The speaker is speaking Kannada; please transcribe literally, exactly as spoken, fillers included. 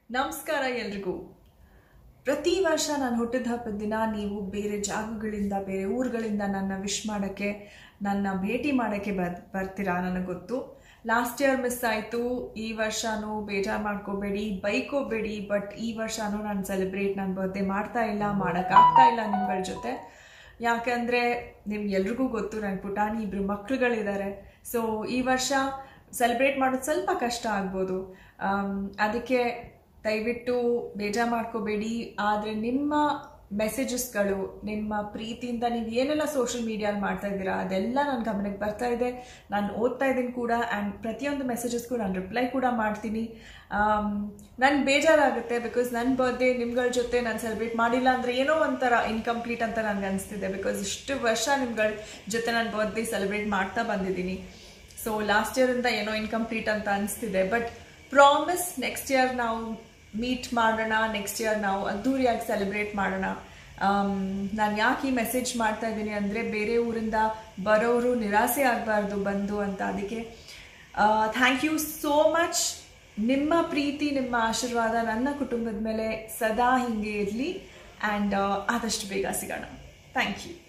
ನಮಸ್ಕಾರ ಎಲ್ರಿಗೂ. ಪ್ರತಿ ವರ್ಷ ನಾನು ಹುಟ್ಟಿದ ಹಬ್ಬದ ದಿನ ನೀವು ಬೇರೆ ಜಾಗಗಳಿಂದ ಬೇರೆ ಊರುಗಳಿಂದ ನನ್ನ ವಿಶ್ ಮಾಡೋಕ್ಕೆ ನನ್ನ ಭೇಟಿ ಮಾಡೋಕ್ಕೆ ಬರ್ ಬರ್ತೀರಾ ನನಗೆ ಗೊತ್ತು. ಲಾಸ್ಟ್ ಇಯರ್ ಮಿಸ್ ಆಯಿತು. ಈ ವರ್ಷನೂ ಬೇಜಾರು ಮಾಡ್ಕೋಬೇಡಿ, ಬೈಕೋಬೇಡಿ. ಬಟ್ ಈ ವರ್ಷನೂ ನಾನು ಸೆಲೆಬ್ರೇಟ್ ನನ್ನ ಬರ್ತ್ಡೇ ಮಾಡ್ತಾ ಇಲ್ಲ, ಮಾಡೋಕ್ಕಾಗ್ತಾ ಇಲ್ಲ ನಿಮ್ಗಳ ಜೊತೆ. ಯಾಕೆಂದರೆ ನಿಮ್ಗೆಲ್ರಿಗೂ ಗೊತ್ತು ನನ್ನ ಪುಟಾಣಿ ಇಬ್ಬರು ಮಕ್ಕಳುಗಳಿದ್ದಾರೆ. ಸೊ ಈ ವರ್ಷ ಸೆಲೆಬ್ರೇಟ್ ಮಾಡೋದು ಸ್ವಲ್ಪ ಕಷ್ಟ ಆಗ್ಬೋದು. ಅದಕ್ಕೆ ದಯವಿಟ್ಟು ಬೇಜಾರು ಮಾಡ್ಕೋಬೇಡಿ. ಆದರೆ ನಿಮ್ಮ ಮೆಸೇಜಸ್ಗಳು, ನಿಮ್ಮ ಪ್ರೀತಿಯಿಂದ ನೀವು ಏನೆಲ್ಲ ಸೋಷಿಯಲ್ ಮೀಡಿಯಲ್ಲಿ ಮಾಡ್ತಾ ಇದ್ದೀರಾ ಅದೆಲ್ಲ ನನ್ನ ಗಮನಕ್ಕೆ ಬರ್ತಾ ಇದೆ. ನಾನು ಓದ್ತಾ ಇದ್ದೀನಿ ಕೂಡ. ಆ್ಯಂಡ್ ಪ್ರತಿಯೊಂದು ಮೆಸೇಜಸ್ಗೂ ನಾನು ರಿಪ್ಲೈ ಕೂಡ ಮಾಡ್ತೀನಿ. ನನಗೆ ಬೇಜಾರಾಗುತ್ತೆ ಬಿಕಾಸ್ ನನ್ನ ಬರ್ತ್ಡೇ ನಿಮ್ಗಳ ಜೊತೆ ನಾನು ಸೆಲೆಬ್ರೇಟ್ ಮಾಡಿಲ್ಲ ಅಂದರೆ ಏನೋ ಒಂಥರ ಇನ್ಕಂಪ್ಲೀಟ್ ಅಂತ ನನಗೆ ಅನಿಸ್ತಿದೆ. ಬಿಕಾಸ್ ಇಷ್ಟು ವರ್ಷ ನಿಮ್ಗಳ ಜೊತೆ ನಾನು ಬರ್ತ್ಡೇ ಸೆಲೆಬ್ರೇಟ್ ಮಾಡ್ತಾ ಬಂದಿದ್ದೀನಿ. ಸೊ ಲಾಸ್ಟ್ ಇಯರಿಂದ ಏನೋ ಇನ್ಕಂಪ್ಲೀಟ್ ಅಂತ ಅನಿಸ್ತಿದೆ. ಬಟ್ ಪ್ರಾಮಿಸ್ ನೆಕ್ಸ್ಟ್ ಇಯರ್ ನಾವು ಮೀಟ್ ಮಾಡೋಣ, ನೆಕ್ಸ್ಟ್ ಇಯರ್ ನಾವು ಅದ್ದೂರಿಯಾಗಿ ಸೆಲೆಬ್ರೇಟ್ ಮಾಡೋಣ. ನಾನು ಯಾಕೆ ಈ ಮೆಸೇಜ್ ಮಾಡ್ತಾ ಇದ್ದೀನಿ ಅಂದರೆ ಬೇರೆ ಊರಿಂದ ಬರೋರು ನಿರಾಸೆ ಆಗಬಾರ್ದು ಬಂದು ಅಂತ. ಅದಕ್ಕೆ ಥ್ಯಾಂಕ್ ಯು ಸೋ ಮಚ್. ನಿಮ್ಮ ಪ್ರೀತಿ, ನಿಮ್ಮ ಆಶೀರ್ವಾದ ನನ್ನ ಕುಟುಂಬದ ಮೇಲೆ ಸದಾ ಹೀಗೆ ಇರಲಿ. ಆ್ಯಂಡ್ ಆದಷ್ಟು ಬೇಗ ಸಿಗೋಣ. Thank you.